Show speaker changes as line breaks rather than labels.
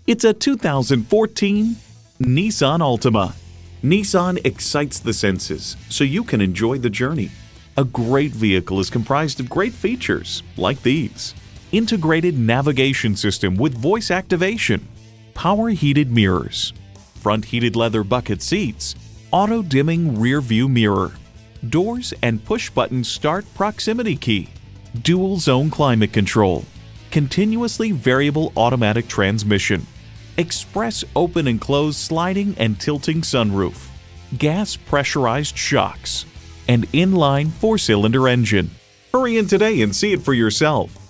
It's a 2014 Nissan Altima. Nissan excites the senses so you can enjoy the journey. A great vehicle is comprised of great features like these: integrated navigation system with voice activation, power heated mirrors, front heated leather bucket seats, auto dimming rear view mirror, doors and push button start proximity key, dual zone climate control, continuously variable automatic transmission, express open and close sliding and tilting sunroof, gas pressurized shocks, and inline 4-cylinder engine. Hurry in today and see it for yourself.